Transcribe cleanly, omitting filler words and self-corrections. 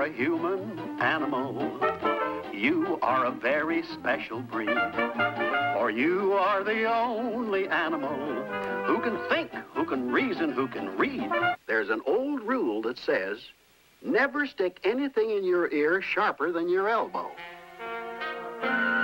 a human animal. You are a very special breed, for you are the only animal who can think, who can reason, who can read. There's an old rule that says, never stick anything in your ear sharper than your elbow.